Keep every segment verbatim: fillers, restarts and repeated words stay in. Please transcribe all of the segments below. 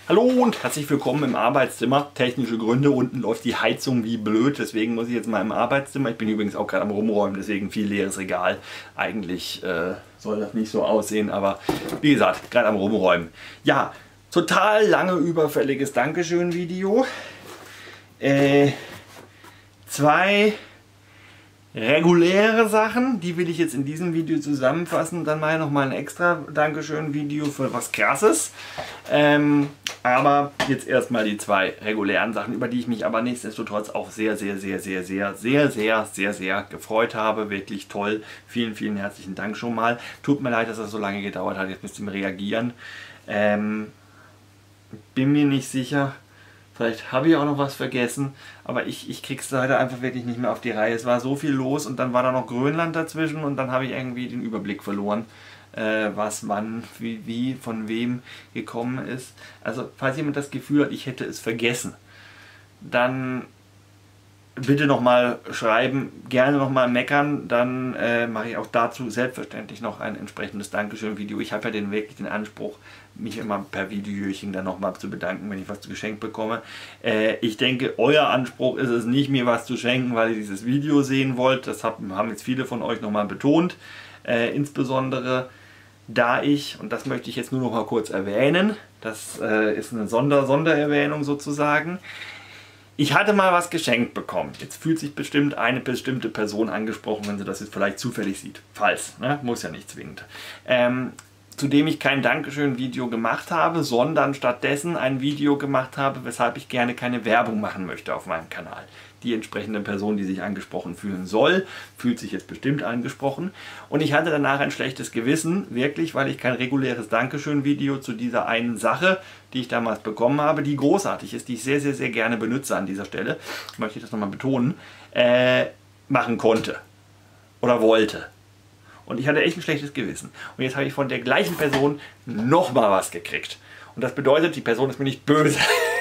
Hallo und herzlich willkommen im Arbeitszimmer. Technische Gründe, unten läuft die Heizung wie blöd, deswegen muss ich jetzt mal im Arbeitszimmer. Ich bin übrigens auch gerade am Rumräumen, deswegen viel leeres Regal. Eigentlich äh, soll das nicht so aussehen, aber wie gesagt, gerade am Rumräumen. Ja, total lange überfälliges Dankeschön-Video. Äh, zwei reguläre Sachen, die will ich jetzt in diesem Video zusammenfassen. Dann mache ich nochmal ein extra Dankeschön-Video für was Krasses. Ähm, aber jetzt erstmal die zwei regulären Sachen, über die ich mich aber nichtsdestotrotz auch sehr, sehr, sehr, sehr, sehr, sehr, sehr, sehr, sehr gefreut habe. Wirklich toll. Vielen, vielen herzlichen Dank schon mal. Tut mir leid, dass das so lange gedauert hat. Jetzt müsst ihr mir reagieren. Ähm, bin mir nicht sicher. Vielleicht habe ich auch noch was vergessen, aber ich, ich krieg's leider einfach wirklich nicht mehr auf die Reihe. Es war so viel los und dann war da noch Grönland dazwischen und dann habe ich irgendwie den Überblick verloren, äh, was, wann, wie, wie, von wem gekommen ist. Also falls jemand das Gefühl hat, ich hätte es vergessen, dann bitte nochmal schreiben, gerne nochmal meckern, dann äh, mache ich auch dazu selbstverständlich noch ein entsprechendes Dankeschön-Video. Ich habe ja den, wirklich den Anspruch, mich immer per Videochen dann nochmal zu bedanken, wenn ich was zu geschenkt bekomme. Äh, ich denke, euer Anspruch ist es nicht, mir was zu schenken, weil ihr dieses Video sehen wollt. Das haben, haben jetzt viele von euch nochmal betont. Äh, insbesondere da ich, und das möchte ich jetzt nur noch mal kurz erwähnen, das äh, ist eine Sonder Sondererwähnung sozusagen. Ich hatte mal was geschenkt bekommen. Jetzt fühlt sich bestimmt eine bestimmte Person angesprochen, wenn sie das jetzt vielleicht zufällig sieht. Falls, ne? Muss ja nicht zwingend. Ähm, zu dem ich kein Dankeschön-Video gemacht habe, sondern stattdessen ein Video gemacht habe, weshalb ich gerne keine Werbung machen möchte auf meinem Kanal. Die entsprechende Person, die sich angesprochen fühlen soll, fühlt sich jetzt bestimmt angesprochen. Und ich hatte danach ein schlechtes Gewissen, wirklich, weil ich kein reguläres Dankeschön-Video zu dieser einen Sache, die ich damals bekommen habe, die großartig ist, die ich sehr, sehr, sehr gerne benutze an dieser Stelle, möchte ich das nochmal betonen, äh, machen konnte oder wollte. Und ich hatte echt ein schlechtes Gewissen. Und jetzt habe ich von der gleichen Person nochmal was gekriegt. Und das bedeutet, die Person ist mir nicht böse.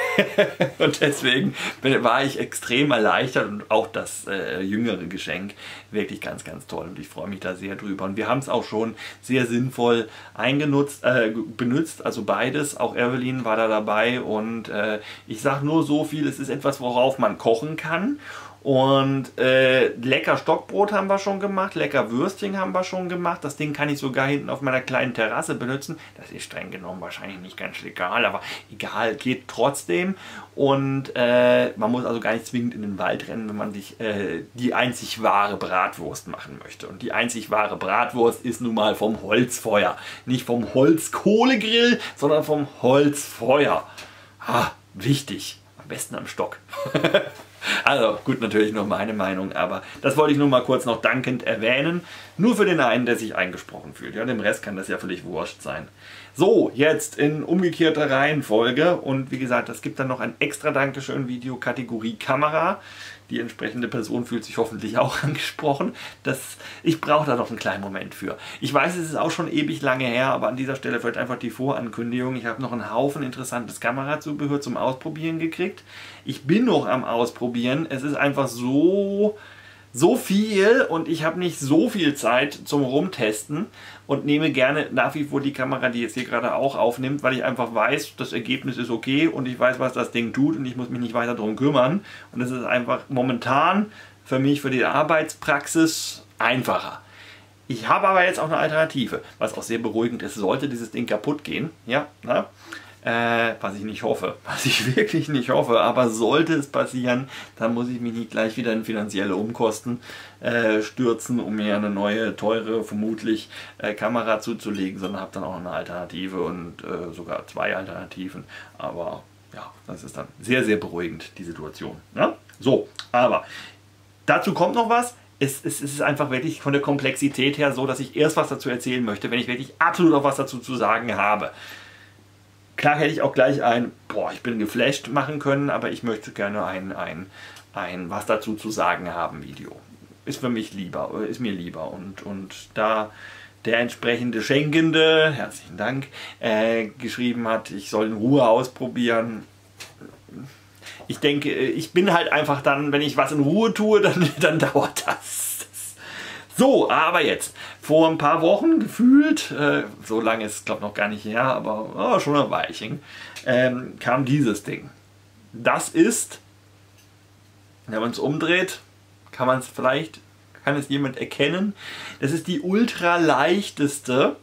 Und deswegen war ich extrem erleichtert und auch das äh, jüngere Geschenk wirklich ganz, ganz toll. Und ich freue mich da sehr drüber. Und wir haben es auch schon sehr sinnvoll eingenutzt, äh, benutzt, also beides. Auch Evelyn war da dabei. Und äh, ich sage nur so viel, es ist etwas, worauf man kochen kann. Und äh, lecker Stockbrot haben wir schon gemacht, lecker Würstchen haben wir schon gemacht. Das Ding kann ich sogar hinten auf meiner kleinen Terrasse benutzen. Das ist streng genommen wahrscheinlich nicht ganz legal, aber egal, geht trotzdem. Und äh, man muss also gar nicht zwingend in den Wald rennen, wenn man sich äh, die einzig wahre Bratwurst machen möchte. Und die einzig wahre Bratwurst ist nun mal vom Holzfeuer. Nicht vom Holzkohlegrill, sondern vom Holzfeuer. Ha, wichtig. Am besten am Stock. Also gut, natürlich nur meine Meinung, aber das wollte ich nur mal kurz noch dankend erwähnen. Nur für den einen, der sich eingesprochen fühlt. Ja, dem Rest kann das ja völlig wurscht sein. So, jetzt in umgekehrter Reihenfolge. Und wie gesagt, es gibt dann noch ein extra Dankeschön-Video Kategorie Kamera. Die entsprechende Person fühlt sich hoffentlich auch angesprochen. Das, ich brauche da noch einen kleinen Moment für. Ich weiß, es ist auch schon ewig lange her, aber an dieser Stelle vielleicht einfach die Vorankündigung. Ich habe noch einen Haufen interessantes Kamerazubehör zum Ausprobieren gekriegt. Ich bin noch am Ausprobieren. Es ist einfach so... so viel und ich habe nicht so viel Zeit zum Rumtesten und nehme gerne nach wie vor die Kamera, die jetzt hier gerade auch aufnimmt, weil ich einfach weiß, das Ergebnis ist okay und ich weiß, was das Ding tut und ich muss mich nicht weiter darum kümmern. Und es ist einfach momentan für mich, für die Arbeitspraxis einfacher. Ich habe aber jetzt auch eine Alternative, was auch sehr beruhigend ist. Sollte dieses Ding kaputt gehen, ja, na? Äh, was ich nicht hoffe, was ich wirklich nicht hoffe, aber sollte es passieren, dann muss ich mich nicht gleich wieder in finanzielle Umkosten äh, stürzen, um mir eine neue, teure, vermutlich äh, Kamera zuzulegen, sondern habe dann auch eine Alternative und äh, sogar zwei Alternativen, aber ja, das ist dann sehr, sehr beruhigend, die Situation. Ja? So, aber dazu kommt noch was. Es, es, es ist einfach wirklich von der Komplexität her so, dass ich erst was dazu erzählen möchte, wenn ich wirklich absolut auch was dazu zu sagen habe. Klar hätte ich auch gleich ein, boah, ich bin geflasht machen können, aber ich möchte gerne ein, ein, ein was dazu zu sagen haben Video. Ist für mich lieber, ist mir lieber. Und, und da der entsprechende Schenkende, herzlichen Dank, äh, geschrieben hat, ich soll in Ruhe ausprobieren. Ich denke, ich bin halt einfach dann, wenn ich was in Ruhe tue, dann, dann dauert das. So, aber jetzt, vor ein paar Wochen gefühlt, äh, so lange ist es glaube ich noch gar nicht her, aber oh, schon ein Weilchen, ähm, kam dieses Ding. Das ist, wenn man es umdreht, kann man es vielleicht, kann es jemand erkennen, das ist die ultraleichteste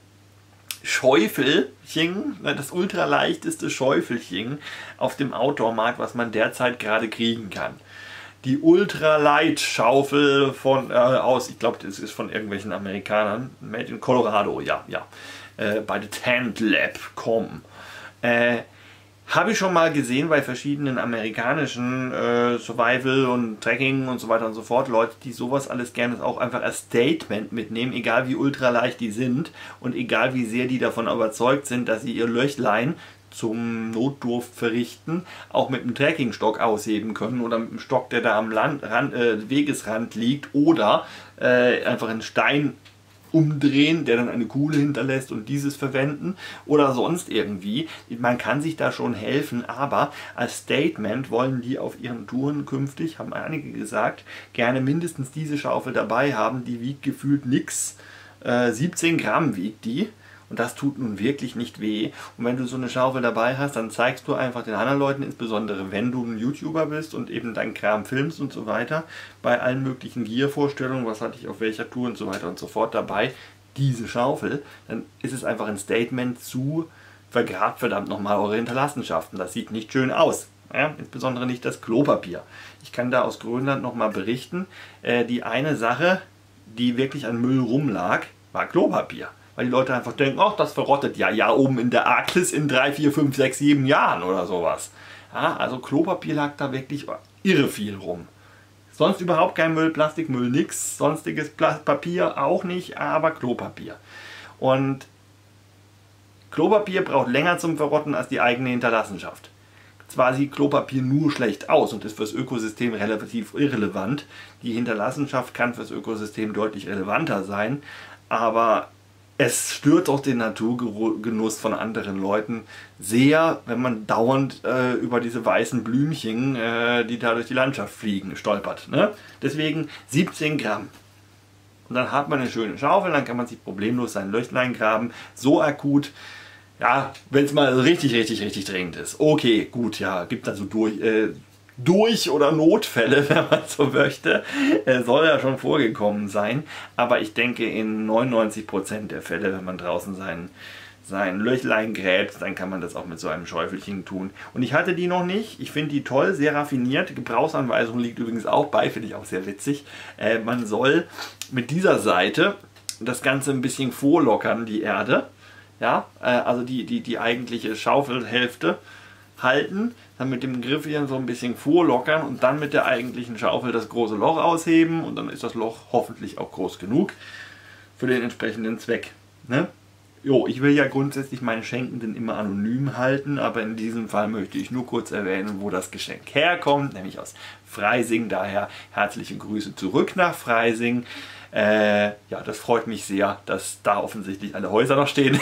Schäufelchen, das ultraleichteste Schäufelchen auf dem Outdoor-Markt, was man derzeit gerade kriegen kann. Die Ultralight-Schaufel von äh, aus, ich glaube, das ist von irgendwelchen Amerikanern, made in Colorado, ja, ja, äh, bei The Tent Lab Punkt com. Äh, Habe ich schon mal gesehen bei verschiedenen amerikanischen äh, Survival und Trekking und so weiter und so fort. Leute, die sowas alles gerne auch einfach als Statement mitnehmen, egal wie ultraleicht die sind und egal wie sehr die davon überzeugt sind, dass sie ihr Löchlein zum Notdurft verrichten, auch mit einem Trekkingstock ausheben können oder mit einem Stock, der da am Land, Rand, äh, Wegesrand liegt, oder äh, einfach einen Stein umdrehen, der dann eine Kuhle hinterlässt und dieses verwenden oder sonst irgendwie. Man kann sich da schon helfen, aber als Statement wollen die auf ihren Touren künftig, haben einige gesagt, gerne mindestens diese Schaufel dabei haben. Die wiegt gefühlt nix. Äh, siebzehn Gramm wiegt die. Und das tut nun wirklich nicht weh. Und wenn du so eine Schaufel dabei hast, dann zeigst du einfach den anderen Leuten, insbesondere wenn du ein YouTuber bist und eben deinen Kram filmst und so weiter, bei allen möglichen Gear-Vorstellungen, was hatte ich auf welcher Tour und so weiter und so fort dabei, diese Schaufel, dann ist es einfach ein Statement zu: vergrabt verdammt nochmal eure Hinterlassenschaften. Das sieht nicht schön aus. Ja, insbesondere nicht das Klopapier. Ich kann da aus Grönland nochmal berichten, äh, die eine Sache, die wirklich an Müll rumlag, war Klopapier. Weil die Leute einfach denken, ach, das verrottet ja, ja oben in der Arktis in drei, vier, fünf, sechs, sieben Jahren oder sowas. Ja, also Klopapier lag da wirklich irre viel rum. Sonst überhaupt kein Müll, Plastikmüll, nix, sonstiges Papier auch nicht, aber Klopapier. Und Klopapier braucht länger zum Verrotten als die eigene Hinterlassenschaft. Zwar sieht Klopapier nur schlecht aus und ist fürs Ökosystem relativ irrelevant. Die Hinterlassenschaft kann fürs Ökosystem deutlich relevanter sein, aber es stört auch den Naturgenuss von anderen Leuten sehr, wenn man dauernd äh, über diese weißen Blümchen, äh, die da durch die Landschaft fliegen, stolpert. Ne? Deswegen siebzehn Gramm. Und dann hat man eine schöne Schaufel, dann kann man sich problemlos sein Löchlein graben. So akut, ja, wenn es mal richtig, richtig, richtig dringend ist. Okay, gut, ja, gibt also durch... Äh, Durch- oder Notfälle, wenn man so möchte, äh, soll ja schon vorgekommen sein. Aber ich denke, in neunundneunzig Prozent der Fälle, wenn man draußen sein, sein Löchlein gräbt, dann kann man das auch mit so einem Schäufelchen tun. Und ich hatte die noch nicht. Ich finde die toll, sehr raffiniert. Gebrauchsanweisung liegt übrigens auch bei, finde ich auch sehr witzig. Äh, man soll mit dieser Seite das Ganze ein bisschen vorlockern, die Erde. Ja, äh, also die, die, die eigentliche Schaufelhälfte halten, dann mit dem Griff hier so ein bisschen vorlockern und dann mit der eigentlichen Schaufel das große Loch ausheben und dann ist das Loch hoffentlich auch groß genug für den entsprechenden Zweck. Ne? Jo, ich will ja grundsätzlich meine Schenkenden immer anonym halten, aber in diesem Fall möchte ich nur kurz erwähnen, wo das Geschenk herkommt, nämlich aus Freising. Daher herzliche Grüße zurück nach Freising. Äh, ja, das freut mich sehr, dass da offensichtlich alle Häuser noch stehen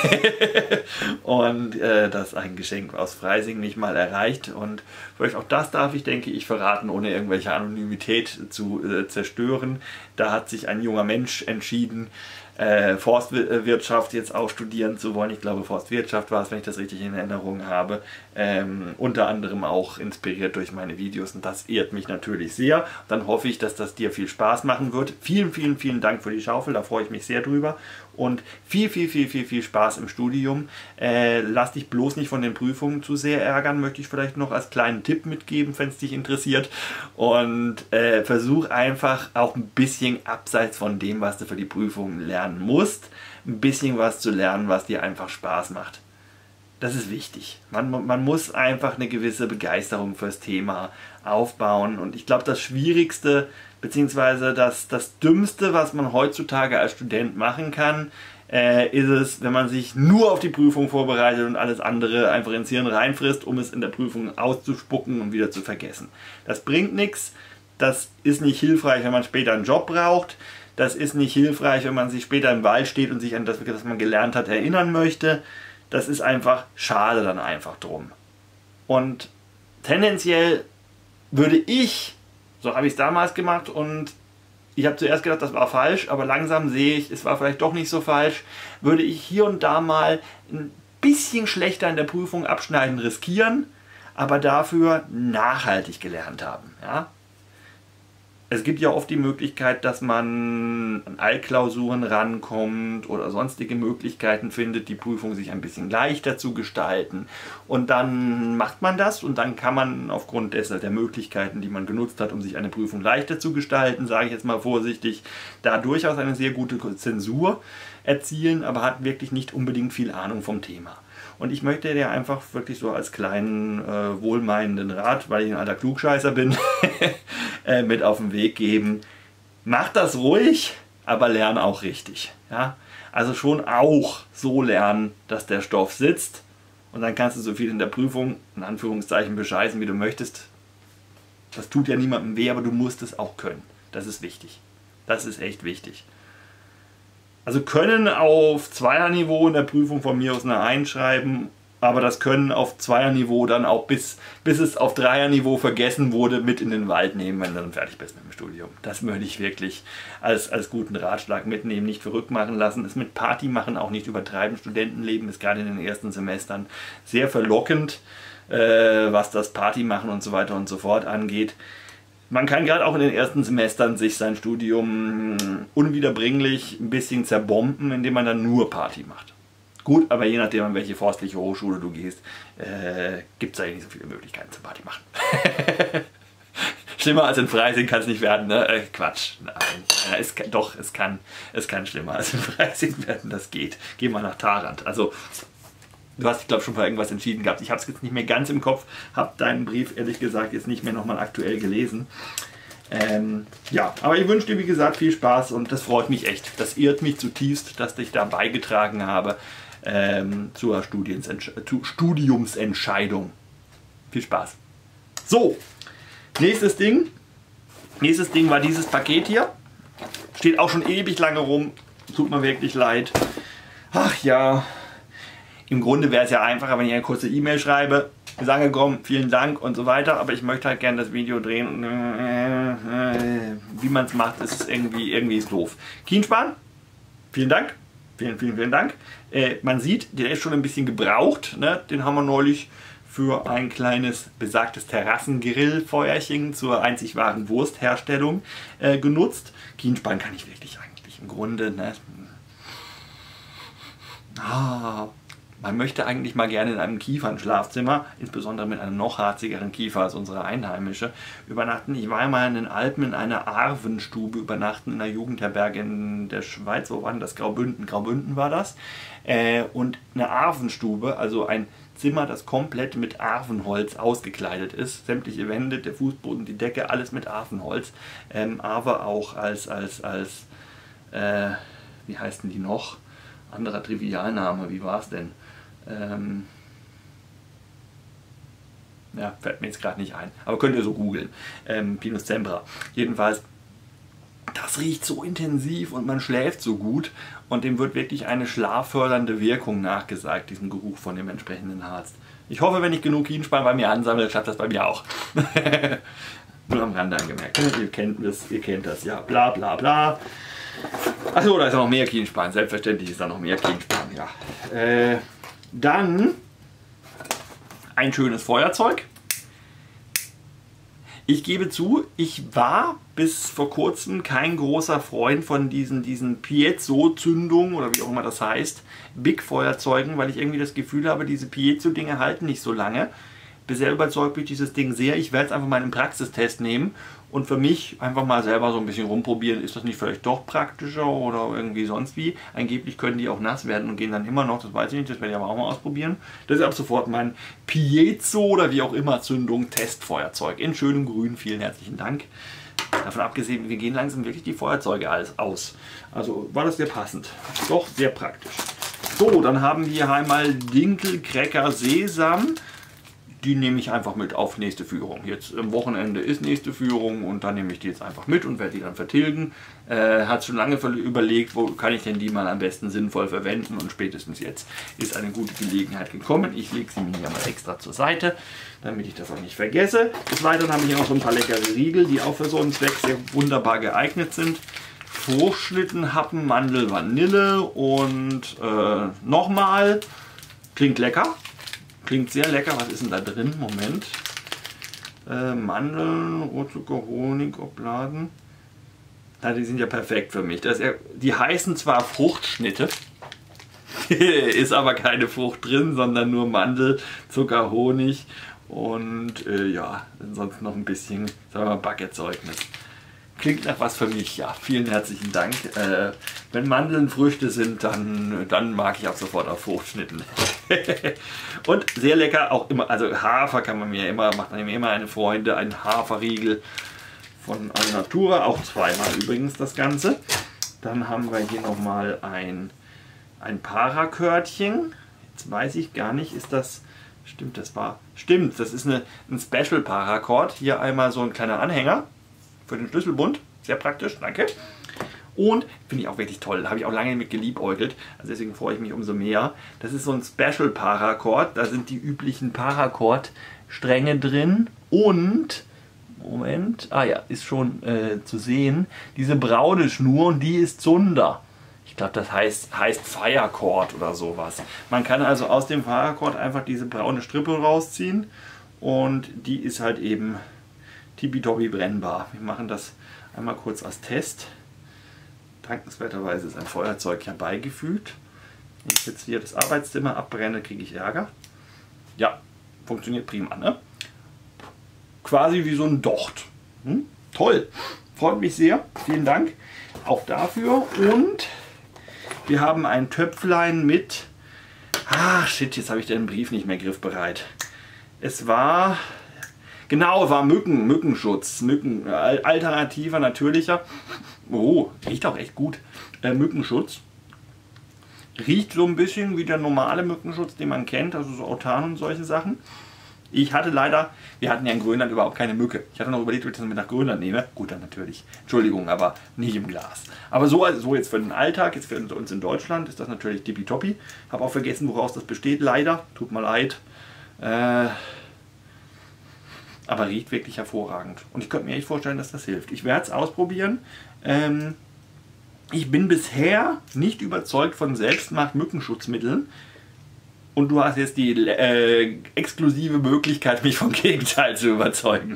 und äh, dass ein Geschenk aus Freising mich mal erreicht. Und vielleicht auch das darf ich, denke ich, verraten, ohne irgendwelche Anonymität zu äh, zerstören. Da hat sich ein junger Mensch entschieden, äh, Forstwirtschaft jetzt auch studieren zu wollen. Ich glaube, Forstwirtschaft war es, wenn ich das richtig in Erinnerung habe. Ähm, unter anderem auch inspiriert durch meine Videos und das ehrt mich natürlich sehr. Dann hoffe ich, dass das dir viel Spaß machen wird. Vielen, vielen, vielen Dank für die Schaufel, da freue ich mich sehr drüber. Und viel, viel, viel, viel, viel Spaß im Studium. Äh, lass dich bloß nicht von den Prüfungen zu sehr ärgern, möchte ich vielleicht noch als kleinen Tipp mitgeben, wenn es dich interessiert. Und äh, versuch einfach auch ein bisschen abseits von dem, was du für die Prüfungen lernen musst, ein bisschen was zu lernen, was dir einfach Spaß macht. Das ist wichtig. Man, man muss einfach eine gewisse Begeisterung fürs Thema aufbauen. Und ich glaube, das Schwierigste beziehungsweise das, das Dümmste, was man heutzutage als Student machen kann, äh, ist es, wenn man sich nur auf die Prüfung vorbereitet und alles andere einfach ins Hirn reinfrisst, um es in der Prüfung auszuspucken und wieder zu vergessen. Das bringt nichts. Das ist nicht hilfreich, wenn man später einen Job braucht. Das ist nicht hilfreich, wenn man sich später im Wald steht und sich an das, was man gelernt hat, erinnern möchte. Das ist einfach schade dann einfach drum. Und tendenziell würde ich, so habe ich es damals gemacht und ich habe zuerst gedacht, das war falsch, aber langsam sehe ich, es war vielleicht doch nicht so falsch. Würde ich hier und da mal ein bisschen schlechter in der Prüfung abschneiden riskieren, aber dafür nachhaltig gelernt haben. Ja? Es gibt ja oft die Möglichkeit, dass man an Altklausuren rankommt oder sonstige Möglichkeiten findet, die Prüfung sich ein bisschen leichter zu gestalten. Und dann macht man das und dann kann man aufgrund dessen der Möglichkeiten, die man genutzt hat, um sich eine Prüfung leichter zu gestalten, sage ich jetzt mal vorsichtig, da durchaus eine sehr gute Zensur erzielen, aber hat wirklich nicht unbedingt viel Ahnung vom Thema. Und ich möchte dir einfach wirklich so als kleinen, äh, wohlmeinenden Rat, weil ich ein alter Klugscheißer bin, äh, mit auf den Weg geben. Mach das ruhig, aber lern auch richtig. Ja? Also schon auch so lernen, dass der Stoff sitzt. Und dann kannst du so viel in der Prüfung, in Anführungszeichen, bescheißen, wie du möchtest. Das tut ja niemandem weh, aber du musst es auch können. Das ist wichtig. Das ist echt wichtig. Also können auf Zweierniveau in der Prüfung von mir aus eine eins schreiben, aber das Können auf Zweierniveau dann auch bis, bis es auf Dreierniveau vergessen wurde, mit in den Wald nehmen, wenn du dann fertig bist mit dem Studium. Das möchte ich wirklich als, als guten Ratschlag mitnehmen, nicht verrückt machen lassen, es mit Party machen auch nicht übertreiben. Studentenleben ist gerade in den ersten Semestern sehr verlockend, äh, was das Party machen und so weiter und so fort angeht. Man kann gerade auch in den ersten Semestern sich sein Studium unwiederbringlich ein bisschen zerbomben, indem man dann nur Party macht. Gut, aber je nachdem, an welche forstliche Hochschule du gehst, äh, gibt es eigentlich nicht so viele Möglichkeiten zum Party machen. Schlimmer als in Freising kann es nicht werden, ne? Äh, Quatsch. Nein. Ja, es kann, doch, es kann, es kann schlimmer als in Freising werden, das geht. Geh mal nach Tharandt. Also, du hast dich, glaube ich, schon für irgendwas entschieden gehabt. Ich habe es jetzt nicht mehr ganz im Kopf, habe deinen Brief, ehrlich gesagt, jetzt nicht mehr nochmal aktuell gelesen. Ähm, ja, aber ich wünsche dir, wie gesagt, viel Spaß und das freut mich echt. Das ehrt mich zutiefst, dass ich da beigetragen habe ähm, zur Studiumsentscheidung. Viel Spaß. So, nächstes Ding. Nächstes Ding war dieses Paket hier. Steht auch schon ewig lange rum. Tut mir wirklich leid. Ach ja. Im Grunde wäre es ja einfacher, wenn ich eine kurze E-Mail schreibe, ist angekommen, vielen Dank und so weiter, aber ich möchte halt gerne das Video drehen und äh, äh, wie man es macht, ist irgendwie, irgendwie ist doof. Kienspan, vielen Dank, vielen, vielen, vielen Dank. Äh, man sieht, der ist schon ein bisschen gebraucht, ne? Den haben wir neulich für ein kleines besagtes Terrassengrillfeuerchen zur einzig wahren Wurstherstellung äh, genutzt. Kienspan kann ich wirklich eigentlich im Grunde, ne? Ah, man möchte eigentlich mal gerne in einem Kiefernschlafzimmer, insbesondere mit einem noch harzigeren Kiefer als unsere einheimische, übernachten. Ich war einmal in den Alpen in einer Arvenstube übernachten, in einer Jugendherberge in der Schweiz. Wo war denn das? Graubünden. Graubünden war das. Äh, und eine Arvenstube, also ein Zimmer, das komplett mit Arvenholz ausgekleidet ist. Sämtliche Wände, der Fußboden, die Decke, alles mit Arvenholz. Ähm, aber auch als, als, als äh, wie heißen die noch? Anderer Trivialname, wie war es denn? Ähm ja, fällt mir jetzt gerade nicht ein. Aber könnt ihr so googeln. Ähm, Pinus Cembra. Jedenfalls, das riecht so intensiv und man schläft so gut. Und dem wird wirklich eine schlaffördernde Wirkung nachgesagt, diesem Geruch von dem entsprechenden Harz. Ich hoffe, wenn ich genug Kienspan bei mir ansammle, klappt das bei mir auch. Nur am Rande angemerkt. Ihr kennt das, ihr kennt das, ja. Bla bla bla. Achso, da ist noch mehr Kienspan. Selbstverständlich ist da noch mehr Kienspan, ja. Äh, dann ein schönes Feuerzeug. Ich gebe zu, ich war bis vor kurzem kein großer Freund von diesen, diesen Piezo-Zündungen oder wie auch immer das heißt, Big-Feuerzeugen, weil ich irgendwie das Gefühl habe, diese Piezo-Dinge halten nicht so lange. Bisher überzeugt mich dieses Ding sehr. Ich werde es einfach mal einen Praxistest nehmen und für mich einfach mal selber so ein bisschen rumprobieren. Ist das nicht vielleicht doch praktischer oder irgendwie sonst wie? Angeblich können die auch nass werden und gehen dann immer noch. Das weiß ich nicht, das werde ich aber auch mal ausprobieren. Das ist ab sofort mein Piezo oder wie auch immer Zündung Testfeuerzeug in schönem Grün. Vielen herzlichen Dank. Davon abgesehen, wir gehen langsam wirklich die Feuerzeuge alles aus. Also war das sehr passend. Doch sehr praktisch. So, dann haben wir hier einmal Dinkel, Cracker, Sesam. die nehme ich einfach mit auf nächste Führung. Jetzt am Wochenende ist nächste Führung und dann nehme ich die jetzt einfach mit und werde die dann vertilgen. Äh, hat schon lange überlegt, wo kann ich denn die mal am besten sinnvoll verwenden, und spätestens jetzt ist eine gute Gelegenheit gekommen. Ich lege sie mir hier mal extra zur Seite, damit ich das auch nicht vergesse. Des Weiteren habe ich hier noch so ein paar leckere Riegel, die auch für so einen Zweck sehr wunderbar geeignet sind. Fruchtschnittenhappen, Mandel, Vanille und äh, nochmal. Klingt lecker. Klingt sehr lecker. Was ist denn da drin? Moment. Äh, Mandeln, Rohrzucker, Honig, Obladen. Na, die sind ja perfekt für mich. Das ist ja, die heißen zwar Fruchtschnitte, ist aber keine Frucht drin, sondern nur Mandel, Zucker, Honig und äh, ja, sonst noch ein bisschen, sagen wir mal, Backerzeugnis. Klingt nach was für mich, ja. Vielen herzlichen Dank. Äh, wenn Mandeln Früchte sind, dann, dann mag ich auch sofort auf Fruchtschnitten. Und sehr lecker, auch immer, also Hafer kann man mir immer, macht man mir immer eine Freude, ein Haferriegel von Alnatura, auch zweimal übrigens das Ganze. Dann haben wir hier nochmal ein, ein Parakörtchen. Jetzt weiß ich gar nicht, ist das, stimmt, das war, stimmt, das ist eine, ein Special Paracord. Hier einmal so ein kleiner Anhänger für den Schlüsselbund, sehr praktisch, danke. Und finde ich auch wirklich toll, da habe ich auch lange mit geliebäugelt, also deswegen freue ich mich umso mehr. Das ist so ein Special Paracord, da sind die üblichen Paracord-Stränge drin und, Moment, ah ja, ist schon äh, zu sehen, diese braune Schnur, und die ist Zunder. Ich glaube, das heißt, heißt Firecord oder sowas. Man kann also aus dem Paracord einfach diese braune Strippe rausziehen und die ist halt eben tippitoppi brennbar. Wir machen das einmal kurz als Test. Dankenswerterweise ist ein Feuerzeug herbeigefügt. Wenn ich jetzt hier das Arbeitszimmer abbrenne, kriege ich Ärger. Ja, funktioniert prima, ne? Quasi wie so ein Docht. Hm? Toll, freut mich sehr. Vielen Dank auch dafür. Und wir haben ein Töpflein mit... Ah, shit, jetzt habe ich den Brief nicht mehr griffbereit. Es war... Genau, war Mücken, Mückenschutz, Mücken, alternativer, natürlicher. Oh, riecht auch echt gut. Äh, Mückenschutz. Riecht so ein bisschen wie der normale Mückenschutz, den man kennt, also so Autan und solche Sachen. Ich hatte leider, wir hatten ja in Grönland überhaupt keine Mücke. Ich hatte noch überlegt, ob ich das mit nach Grönland nehme. Gut, dann natürlich. Entschuldigung, aber nicht im Glas. Aber so, also so jetzt für den Alltag, jetzt für uns in Deutschland, ist das natürlich tippitoppi. Habe auch vergessen, woraus das besteht, leider. Tut mir leid. Äh... Aber riecht wirklich hervorragend. Und ich könnte mir echt vorstellen, dass das hilft. Ich werde es ausprobieren. Ähm, ich bin bisher nicht überzeugt von Selbstmacht-Mückenschutzmitteln. Und du hast jetzt die äh, exklusive Möglichkeit, mich vom Gegenteil zu überzeugen.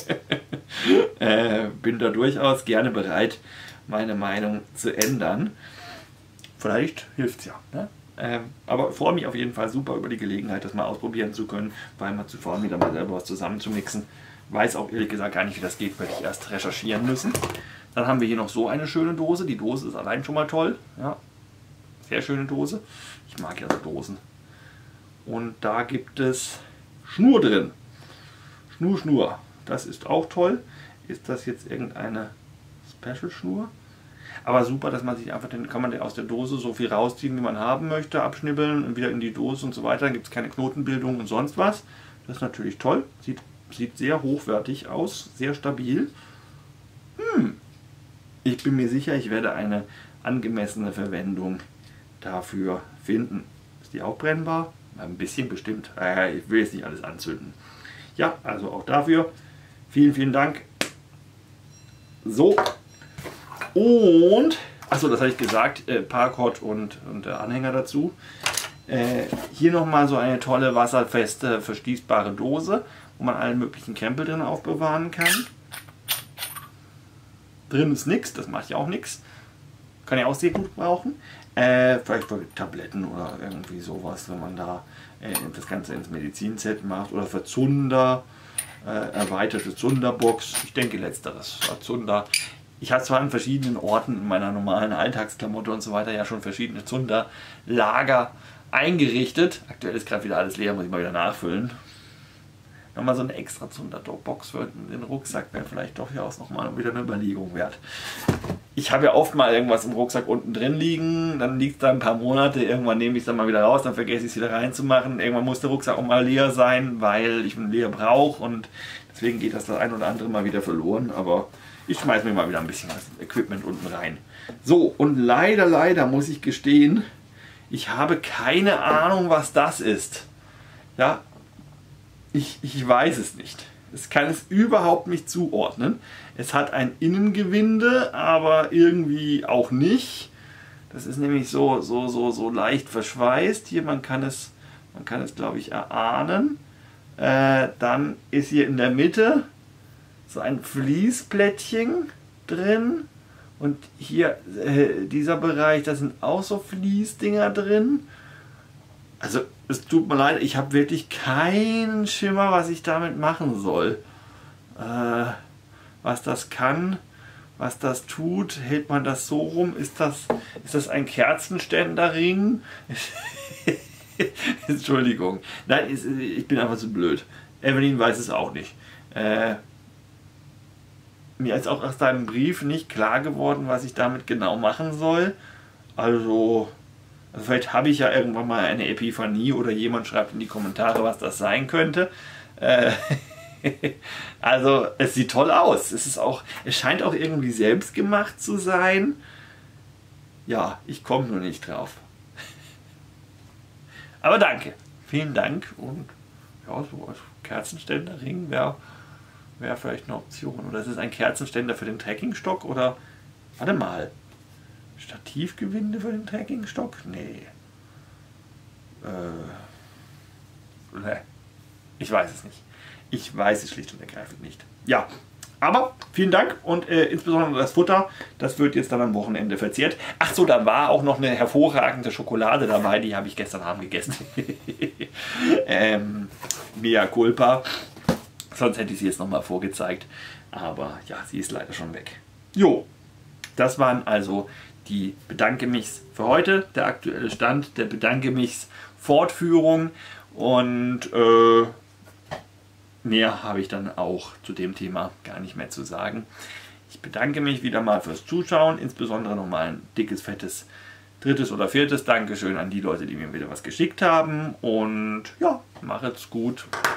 äh, bin da durchaus gerne bereit, meine Meinung zu ändern. Vielleicht hilft es ja. Ne? Ähm, aber freue mich auf jeden Fall super über die Gelegenheit, das mal ausprobieren zu können, weil mal zuvor mir da mal selber was zusammenzumixen. Weiß auch ehrlich gesagt gar nicht, wie das geht, werde ich erst recherchieren müssen. Dann haben wir hier noch so eine schöne Dose. Die Dose ist allein schon mal toll. Ja, sehr schöne Dose. Ich mag ja so Dosen. Und da gibt es Schnur drin. Schnur, Schnur. Das ist auch toll. Ist das jetzt irgendeine Special-Schnur? Aber super, dass man sich einfach, dann kann man aus der Dose so viel rausziehen, wie man haben möchte, abschnibbeln und wieder in die Dose und so weiter. Dann gibt es keine Knotenbildung und sonst was. Das ist natürlich toll. Sieht, sieht sehr hochwertig aus, sehr stabil. Hm. Ich bin mir sicher, ich werde eine angemessene Verwendung dafür finden. Ist die auch brennbar? Ein bisschen bestimmt. Ich will jetzt nicht alles anzünden. Ja, also auch dafür vielen, vielen Dank. So. Und, achso, das habe ich gesagt, äh, Paracord und, und der Anhänger dazu. Äh, hier nochmal so eine tolle wasserfeste, verschließbare Dose, wo man allen möglichen Krempel drin aufbewahren kann. Drin ist nichts, das macht ja auch nichts. Kann ja auch sehr gut brauchen. Äh, vielleicht für Tabletten oder irgendwie sowas, wenn man da äh, das Ganze ins Medizinset macht. Oder für Zunder, äh, erweiterte Zunderbox. Ich denke letzteres, Zunder. Ich habe zwar an verschiedenen Orten in meiner normalen Alltagsklamotte und so weiter ja schon verschiedene Zunderlager eingerichtet. Aktuell ist gerade wieder alles leer, muss ich mal wieder nachfüllen. Nochmal so eine extra Zunderbox für den Rucksack wäre vielleicht doch ja auch nochmal wieder eine Überlegung wert. ich habe ja oft mal irgendwas im Rucksack unten drin liegen, dann liegt es da ein paar Monate, irgendwann nehme ich es dann mal wieder raus, dann vergesse ich es wieder reinzumachen. Irgendwann muss der Rucksack auch mal leer sein, weil ich einen leer brauche und deswegen geht das das ein oder andere mal wieder verloren, aber ich schmeiße mir mal wieder ein bisschen Equipment unten rein. So, und leider, leider muss ich gestehen, ich habe keine Ahnung, was das ist. Ja, ich, ich weiß es nicht. Es kann es überhaupt nicht zuordnen. Es hat ein Innengewinde, aber irgendwie auch nicht. Das ist nämlich so, so, so, so leicht verschweißt. Hier, man kann es, man kann es, glaube ich, erahnen. Äh, dann ist hier in der Mitte so ein Fließplättchen drin. Und hier, äh, dieser Bereich, da sind auch so Fließdinger drin. Also, es tut mir leid, ich habe wirklich keinen Schimmer, was ich damit machen soll. Äh, was das kann, was das tut, hält man das so rum? Ist das, ist das ein Kerzenständerring? Entschuldigung. Nein, ich bin einfach zu blöd. Evelyn weiß es auch nicht. Äh, mir ist auch aus deinem Brief nicht klar geworden, was ich damit genau machen soll. Also... Also vielleicht habe ich ja irgendwann mal eine Epiphanie oder jemand schreibt in die Kommentare, was das sein könnte. Äh, also es sieht toll aus. Es ist auch, es scheint auch irgendwie selbst gemacht zu sein. Ja, ich komme nur nicht drauf. Aber danke. Vielen Dank. Und ja, so als Kerzenständerring wäre wär vielleicht eine Option. Oder ist es ein Kerzenständer für den Trekkingstock? Oder, warte mal. Stativgewinde für den Trekkingstock? Nee. Äh, nee. Ich weiß es nicht. Ich weiß es schlicht und ergreifend nicht. Ja, aber vielen Dank und äh, insbesondere das Futter, das wird jetzt dann am Wochenende verzehrt. Ach so, da war auch noch eine hervorragende Schokolade dabei, die habe ich gestern Abend gegessen. ähm, mea culpa. Sonst hätte ich sie jetzt nochmal vorgezeigt. Aber ja, sie ist leider schon weg. Jo, das waren also die Bedanke michs für heute, der aktuelle Stand, der Bedanke michs Fortführung und äh, mehr habe ich dann auch zu dem Thema gar nicht mehr zu sagen. Ich bedanke mich wieder mal fürs Zuschauen, insbesondere nochmal ein dickes, fettes, drittes oder viertes Dankeschön an die Leute, die mir wieder was geschickt haben und ja, macht's gut.